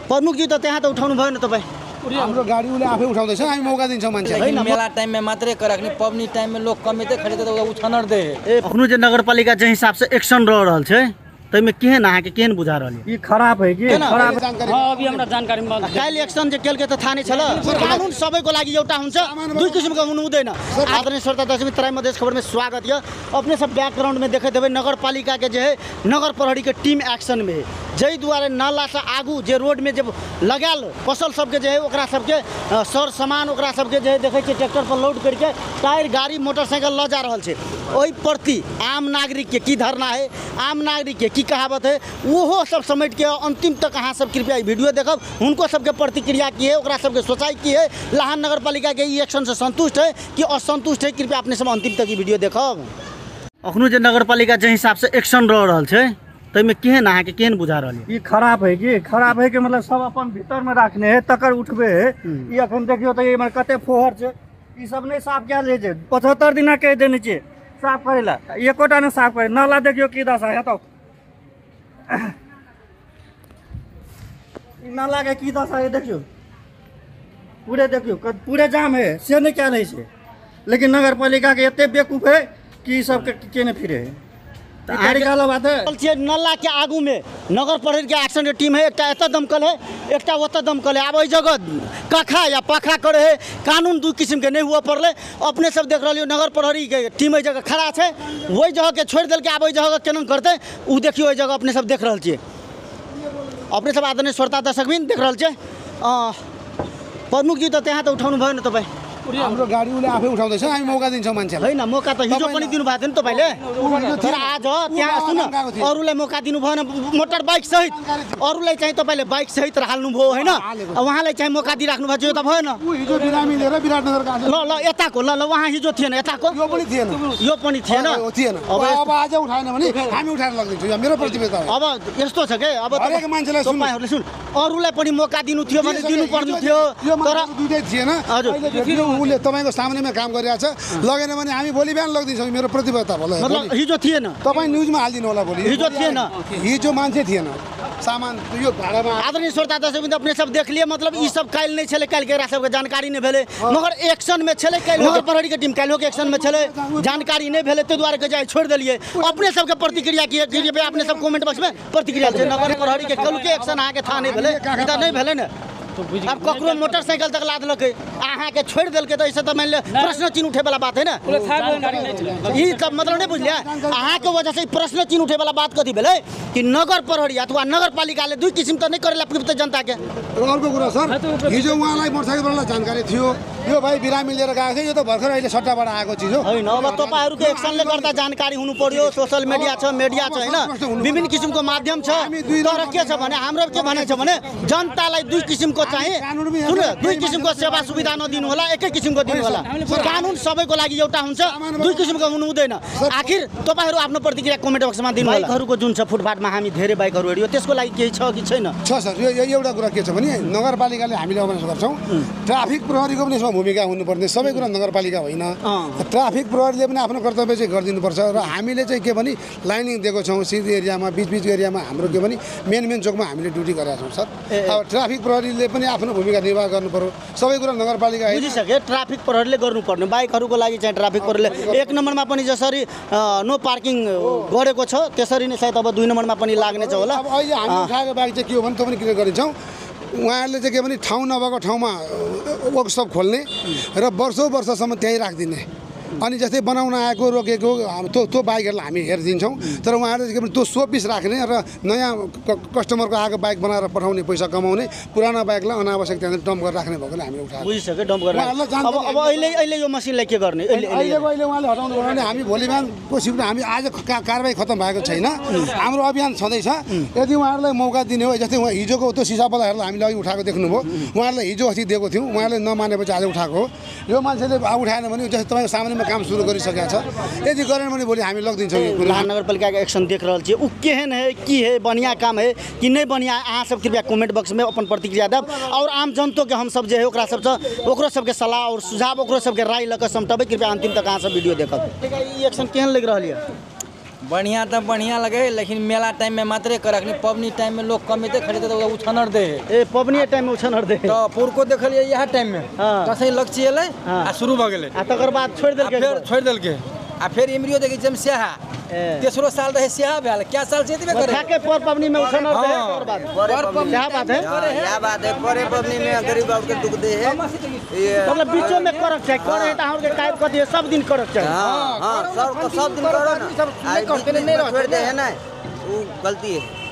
प्रमुख जी त त्यहाँ त उठाउनु भएन तपाईँ हाम्रो गाडी उसले आफै उठाउँदैछ हामी मौका दिन्छौँ मान्छेलाई मेला टाइम में मात्रै कराक्ने पबनी टाइम में लोग कमे ते खड़े ते उछनर दे अखनो जे नगरपालिका के हिसाब से एक्शन रह रहल छै तैमे केहन अहाँके केहन बुझा रहल ये खराब है कि खराब जानकारी अभी हमरा जानकारी मिल काल एक्शन जे केलके त थाहा नै छल कानुन सबैको लागि एउटा हुन्छ दुई किसिमको हुनु हुँदैन आदरणीय श्रोता दर्शक तराई मधेश खबर में स्वागत है। अपने सब बैकग्राउंड में देखे देवे नगरपालिका के जो है नगर प्रहरी के टीम एक्शन में जई द्वारा नाला से आगू जे रोड में जब लगाल फसल सबके जो है ओकरा सबके सर सामान ओकरा सबके जो है देखे छियै ट्रैक्टर पर लोड करके टायर गाड़ी मोटरसाइकिल ल जा रहल छै ओहि प्रति आम नागरिक के की धारणा है आम नागरिक के की कहावत है वो सब समेट के अंतिम तक अहाँ सब कृपया वीडियो देखब उनको सबके प्रतिक्रिया की है ओकरा सबके सोचाई की है लाहन नगर पालिका के ई एक्शन से संतुष्ट है कि असंतुष्ट है कृपया अपने सब अंतिम तक वीडियो देखब। अखनो जे नगरपालिका के हिसाब से एक्शन रह रहल छै तैमे केहन अहाँके केहन बुझा रहल ये खराब है कि मतलब सब अपन भीतर में रखने है तकर उठबे है ये अखन देखियो त ये कते फोहर छै ई सब नहीं साफ कयल जाइ छै 75 दिन कह देने छै साफ करे ला एकोटा ने साफ करे नाला देखियो की दशा है तो नाला के की दशा है देखियो पूरे जाम है से नहीं क्या नहीं छै लेकिन नगर पालिका के एते बेवकूफ है कि सब के ने फिरे है नल्ला के आगू में नगर प्रहरी के एक्शन टीम है एक एत दमकल है एक ओत दमकल है। अब वही जगह कखा या पखा करे है कानून दू किस्म के नहीं हुआ पड़े अपने सब देख रही नगर प्रहरी के टीम जगह खड़ा है वही जगह के छोड़ दिल के अब वही जगह केना करते उ देखियो वही जगह अपने सब देख रहे छे अपने सब आदरणीय श्रोता दर्शक भी देख रहे छे प्रमुख जी तो त्यहाँ त उठाउनु भएन तपाईँ हाम्रो गाडी उसले आफै उठाउँदैछ हामी मौका दिन्छौँ मान्छेलाई हैन मौका त हिजो पनि दिनु भएको थियो नि तपाईले तर आज त्यहाँ सुन अरूलाई मौका दिनु भएन मोटर बाइक सहित अरूलाई चाहिँ तपाईले बाइक सहित हाल्नु भयो हैन उहाँलाई चाहिँ मौका दिइराख्नु भएको त भएन हिजो बिरामी लिएर विराटनगर गएको ल यताको ल उहाँ हिजो थिएन यताको यो पनि थिएन अब आज उठाएन भने हामी उठाएर लगिदिन्छौँ यो मेरो प्रतिबद्धता हो। अब यस्तो छ के अब हरेक मान्छेलाई तपाईहरुले सुन अरूलाई पनि मौका दिनु थियो भने दिनु पर्नु थियो तर दुईटै थिएन हजुर उसले तपाईँको सामनेमा काम गरिरहेछ लगेन भने हामी भोलि बिहान लगिदिन्छौँ मेरो प्रतिबद्धता भयो। मतलब हिजो थिएन तपाईँ न्युजमा हालिदिनु होला भोलि हिजो थिएन हिजो मान्छे थिएन सामान यो भाडामा आदरणीय श्रोता दर्शक अपने सब देख लिए मतलब ई सब काल नहीं छले काल के सबके जानकारी नहीं भेले मगर एक्शन में छले काल नगर प्रहरी के टीम कालो के एक्शन में छले जानकारी नहीं भेले ते द्वारा के जाय छोड़ देलिए अपने सब के प्रतिक्रिया किए अपने सब कमेंट बॉक्स में प्रतिक्रिया नगर प्रहरी के कल के एक्शन आके था नहीं भेले इधर नहीं भेले न अब ककरो मोटरसाइकिल तक लाद लके अहाँ के छोड़ दिल के तो ऐसे तो मान ले प्रश्न चिन्ह उठे वाला बात है ना ई सब मतलब नहीं बुझलिए अहाँ के वजह से प्रश्न चिन्ह उठे वाला बात कथी भेले कि नगर प्रहरी अथवा नगरपालिका ले दुई किसिम त नहीं करेला पीड़ित जनता के अर्को कुरा सर हिजो उहाँलाई मोटरसाइकलबाट जानकारी थियो यो भाइ बिरामी लिएर गएको थियो यो त भर्खर अहिले सट्टाबाट आएको चिज हो हैन अब तपाईहरुको एक्सनले गर्दा जानकारी हुनु पर्यो सोशल मिडिया छ हैन विभिन्न किसिमको माध्यम छ तर के छ भने हाम्रो के भने छ भने जनतालाई दुई किसिमको चाहिँ सुन दुई किसिमको सेवा सुविधा नदिनु होला एकै किसिमको दिनु होला कानुन सबैको लागि एउटा हुन्छ दुई किसिमको हुनु हुँदैन आखिर तपाईहरु आफ्नो प्रतिक्रिया कमेन्ट बक्समा दिनु होला बाइकहरुको जुन छ फुटपाथमा हामी धेरै बाइकहरु हेर्यो त्यसको लागि केही छ कि छैन छ सर यो एउटा कुरा के छ भने नगरपालिकाले हामीले अभ्यास गर्छौं ट्राफिक प्रहरीको पनि यसमा भूमिका हुनुपर्ने सबै कुरा नगरपालिका होइन ट्राफिक प्रहरीले पनि आफ्नो कर्तव्य चाहिँ गरिदिनुपर्छ र हामीले चाहिँ के भने लाइनिङ दिएको छौं सिधी एरियामा बीच एरियामा हाम्रो के भने मेन चोकमा हामीले ड्युटी गरेका छौं सर अब ट्राफिक प्रहरीले पनि आफ्नो भूमिका निर्वाह गर्नु पर्यो सबै कुरा नगरपालिका बुझिसके ट्राफिक प्रहरीले गर्नुपर्ने बाइकहरुको लागि चाहिँ ट्राफिक प्रहरीले एक नम्बरमा पनि जसरी नो पार्किङ गरेको छ त्यसरी नै सायद अब दुई नम्बरमा पनि लाग्ने छ होला अब अहिले हामी उठाएको बाइक चाहिँ के हो भने तपाईले के गरिन्छौं उहाँहरूले चाहिँ के भने ठाउँ नभएको ठाउँमा वर्कसप खोल्ने र वर्षसम्म त्यहीँ राखिदिने अनि जस्तै बनाउन आएको रोकेको त्यो बाइकहरूलाई हामी हेरिदिन्छौँ तर उहाँहरूले के भने त्यो सो पिस राख्ने र नयाँ कस्टमरको आएको बाइक बनाएर पठाउने पैसा कमाउने पुरानो बाइकलाई अनावश्यक त्यहाँ डम्प गरेर राख्ने भएकोले हामीले उठाएको बुझिसक्यो डम्प गरेर अब अहिले यो मसिनलाई के गर्ने अहिले उहाँले हटाउनु भयो भने हामी भोलि बिहानको सिफ्टमा हामी आज कारबाही खत्तम भएको छैन हाम्रो अभियान छँदैछ यदि उहाँहरूलाई मौका दिने हो जस्तै हिजोको त्यो सिसापलाहरूलाई हामीले अघि उठाएको देख्नुभयो उहाँहरूलाई हिजो अस्ति दिएको थियौँ उहाँले नमानेपछि आज उठाएको हो यो मान्छेले उठाएन भने जस्तै तपाईँको सामान्यमा काम सुरु गरिसकेको छ यदि गरेन भने भोलि हामी लगिदिन्छौँ नगरपालिका का एक्शन देख रहा है उ केहन है की है बढ़िया काम है कि नहीं बढ़िया अहाँ सब कृपया कमेंट बॉक्स में अपन प्रतिक्रिया देव और आम जनतो के हम सब जे है ओकरा सब ओकरो सबके सलाह और सुझाव ओकरो सबके राय लके समटबे कृपया अंतिम तक अहाँ सब वीडियो देखब एक्शन केहन लग रहा है बढ़िया तो बढ़िया लगे लेकिन मेला टाइम में मात्रे कर रखनी पबनी टाइम में लोग कमेते खरीदे तो उछनर दे ए पबनी टाइम में उछनर दे तो पुरको देखलिए यह टाइम में हाँ। कसई लक्ष्य एले हाँ। आ शुरू भ गेले आ तकर बाद छोड़ आ देलकै फिर छोड़ देलके आ फिर इमरियो देखै छम स्याहा ए। तेसरो साल रहे स्याहा भेल क्या साल से एतबे करे ठाके पर पबनी में उछनर दे हाँ। तकर बाद पर पबनी क्या बात है यह बात है परे पबनी में गरीब बाबू के दुख दे है ये मतलब बीचो में करक छै करे त हमर के टाइप कथि है सब दिन करक छै हाँ हाँ सब दिन करो ना आई बीच में छोड़ दे है ना वो गलती है